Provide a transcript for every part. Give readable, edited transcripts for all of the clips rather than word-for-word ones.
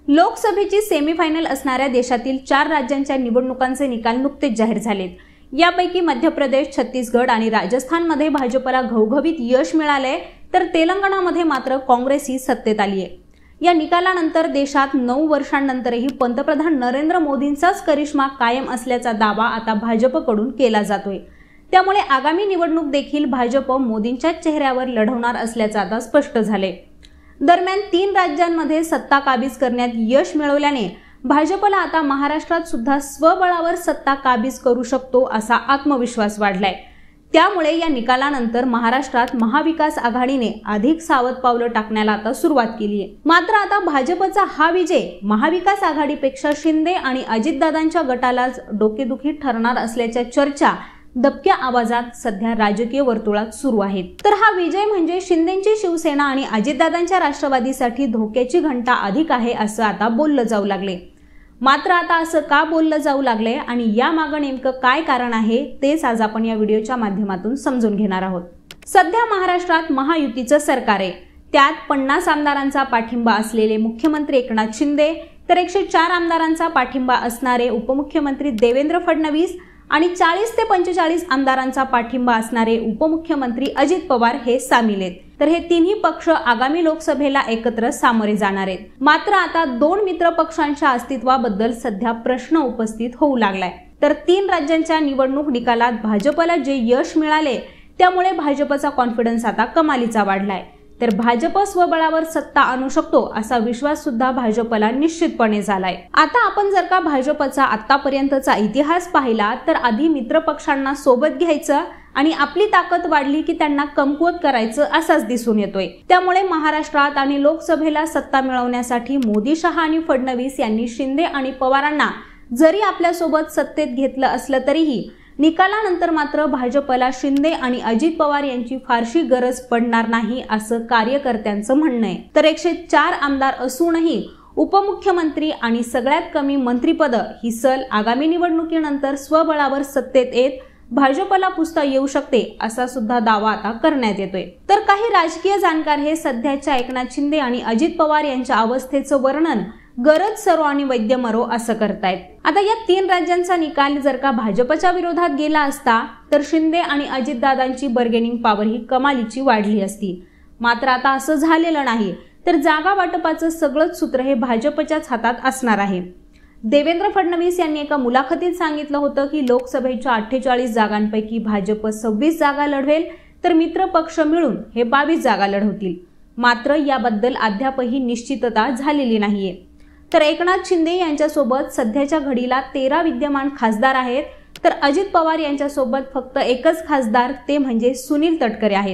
लोकसभेची सेमीफायनल असणाऱ्या देशातील 4 राज्यांच्या निवडणुकांचे निकाल नुकतेच जाहीर झालेत। यापैकी मध्य प्रदेश, छत्तीसगड आणि राजस्थानमध्ये भाजपला घवघवीत यश मिळाले, तर तेलंगणामध्ये मात्र काँग्रेस ही सत्तेत आली आहे। या निकालानंतर देशात 9 वर्षांनंतरही पंतप्रधान नरेंद्र मोदींचाच करिश्मा कायम असल्याचा दावा आता भाजपकडून केला जातोय। त्यामुळे आगामी निवडणूक देखील भाजप मोदींच्याच चेहऱ्यावर लढवणार असल्याचं आता स्पष्ट झाले। दरम्यान 3 राज्यांमध्ये सत्ता काबीज करण्यात यश मिळवल्याने भाजपला आता महाराष्ट्रात सुद्धा स्वबळावर सत्ता काबीज करू शकतो असा आत्मविश्वास वाढलाय। त्यामुळे या निकालानंतर महाराष्ट्रात महाविकास आघाडीने अधिक सावध पावलं टाकण्याला आता सुरुवात केली आहे। मात्र आता भाजपचा हा विजय महाविकास आघाडीपेक्षा शिंदे आणि अजितदादांच्या गटालाच डोकेदुखी ठरणार असल्याच्या चर्चा दबक्या आवाजात सध्या राजकीय वर्तुळात सुरू आहेत। तर हा विजय म्हणजे शिंदेची शिवसेना आणि अजितदादांच्या राष्ट्रवादीसाठी धोक्याची घंटा अधिक आहे असं आता बोललं जाऊ लागले। मात्र आता असं का बोललं जाऊ लागले आणि यामागे नेमकं काय कारण आहे तेच आज आपण या व्हिडिओच्या माध्यमातून समजून घेणार आहोत। सध्या महाराष्ट्रात महायुतीचं सरकार आहे। त्यात 50 आमदारांचा पाठिंबा असलेले मुख्यमंत्री एकनाथ शिंदे, तर 104 आमदारांचा पाठिंबा असणारे उपमुख्यमंत्री देवेंद्र फडणवीस आणि 40 ते 45 आमदारांचा पाठिंबा असणारे उपमुख्यमंत्री अजित पवार हे सामील आहेत। तर हे तिन्ही पक्ष आगामी लोकसभेला एकत्र सामोरे जाणार आहेत। मात्र आता 2 मित्र पक्षांच्या अस्तित्वाबद्दल सध्या प्रश्न उपस्थित होऊ लागलाय। तर 3 राज्यांच्या निवडणूक निकालात भाजपला जे यश मिळाले त्यामुळे भाजपचा कॉन्फिडन्स आता कमालीचा वाढलाय। तर भाजप स्वबळावर सत्ता आणू शकतो असा विश्वास सुद्धा भाजपला निश्चितपणे झालाय। आता आपण जर का भाजपचा आतापर्यंतचा इतिहास पाहिला तर आधी मित्र पक्षांना सोबत घ्यायचं आणि आपली ताकद वाढली की त्यांना कमकुवत करायचं असाच दिसून येतोय। त्यामुळे महाराष्ट्रात आणि लोकसभेला सत्ता मिळवण्यासाठी मोदी, शहा आणि फडणवीस यांनी शिंदे आणि पवारांना जरी आपल्या सोबत सत्तेत घेतलं असलं तरीही निकालानंतर मात्र भाजपला शिंदे आणि अजित पवार यांची फारशी गरज पडणार नाही असं कार्यकर्त्यांचं म्हणणं आहे। तर 104 आमदार असूनही उपमुख्यमंत्री आणि सगळ्यात कमी मंत्रिपद ही सल आगामी निवडणुकीनंतर स्वबळावर सत्तेत येत भाजपला पुसता येऊ शकते असा सुद्धा दावा आता करण्यात येतोय। तर काही राजकीय जाणकार हे सध्याच्या एकनाथ शिंदे आणि अजित पवार यांच्या अवस्थेचं वर्णन गरज सरो आणि वैद्य मरो असं करतायत। आता या 3 राज्यांचा निकाल जर का भाजपच्या विरोधात गेला असता तर शिंदे आणि अजितदादांची बार्गेनिंग पॉवर ही कमालीची वाढली असती। मात्र आता असं झालेलं नाही। तर जागा वाटपाचं सगळंच सूत्र हे भाजपच्याच हातात असणार आहे। देवेंद्र फडणवीस यांनी एका मुलाखतीत सांगितलं होतं की लोकसभेच्या 48 जागांपैकी भाजप 26 जागा लढवेल, तर मित्र पक्ष मिळून हे 22 जागा लढवतील। मात्र याबद्दल अद्यापही निश्चितता झालेली नाहीये। तर एकनाथ शिंदे यांच्यासोबत सध्याच्या घडीला 13 विद्यमान खासदार आहेत, तर अजित पवार यांच्यासोबत फक्त एकच खासदार ते म्हणजे सुनील तटकरे आहेत।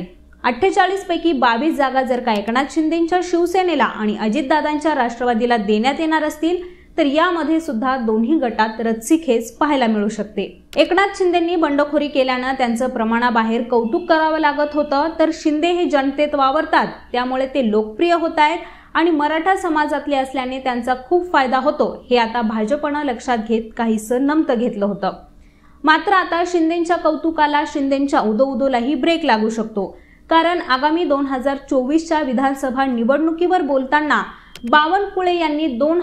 48 पैकी 22 जागा जर का एकनाथ शिंदेंच्या शिवसेनेला आणि अजितदादांच्या राष्ट्रवादीला देण्यात येणार असतील तर यामध्ये सुद्धा दोन्ही गटात रस्सीखेच पाहायला मिळू शकते। एकनाथ शिंदेंनी बंडखोरी केल्यानं त्यांचं प्रमाणाबाहेर कौतुक करावं लागत होतं, तर शिंदे हे जनतेत वावरतात त्यामुळे ते लोकप्रिय होत आहेत आणि मराठा समाजातले असल्याने त्यांचा खूप फायदा होतो हे आता भाजपनं लक्षात घेत काहीसं नमतं घेतलं होतं। मात्र आता शिंदेंच्या कौतुकाला, शिंदेंच्या उदोउदोलाही ब्रेक लागू शकतो। कारण आगामी 2024च्या विधानसभा निवडणुकीवर बोलताना बावनकुळे यांनी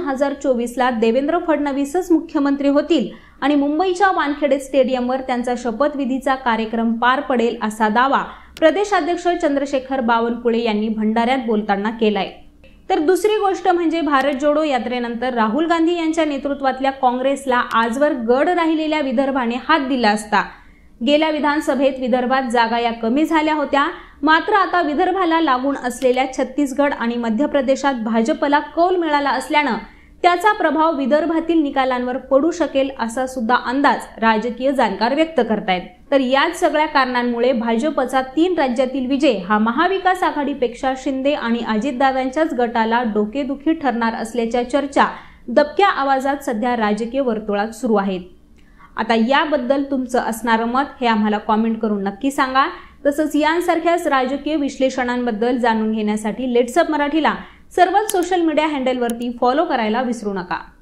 2024ला देवेंद्र फडणवीसच मुख्यमंत्री होतील आणि मुंबईच्या वानखेडे स्टेडियमवर त्यांचा शपथविधीचा कार्यक्रम पार पडेल असा दावा प्रदेशाध्यक्ष चंद्रशेखर बावनकुळे यांनी भंडाऱ्यात बोलताना केलाय। तर दुसरी गोष्ट म्हणजे भारत जोडो यात्रेनंतर राहुल गांधी यांच्या नेतृत्वातल्या काँग्रेसला आजवर गड राहिलेल्या विदर्भाने हात दिला असता। गेल्या विधानसभेत विदर्भात जागा या कमी झाल्या होत्या, मात्र आता विदर्भाला लागून असलेल्या छत्तीसगड आणि मध्य प्रदेशात भाजपला कौल मिळाला असल्यानं त्याचा प्रभाव विदर्भातील निकालांवर पडू शकेल असा सुद्धा अंदाज राजकीय जाणकार व्यक्त करतायत। तर याच सगळ्या कारणांमुळे भाजपचा 3 राज्यातील विजय हा महाविकास आघाडीपेक्षा शिंदे आणि अजितदादांच्याच गटाला डोकेदुखी ठरणार असल्याच्या चर्चा दबक्या आवाजात सध्या राजकीय वर्तुळात सुरू आहेत। आता याबद्दल तुमचं असणारं मत हे आम्हाला कॉमेंट करून नक्की सांगा। तसंच यांसारख्याच राजकीय विश्लेषणांबद्दल जाणून घेण्यासाठी लेट्स अप मराठीला सर्वच सोशल मीडिया हँडलवरती फॉलो करायला विसरू नका।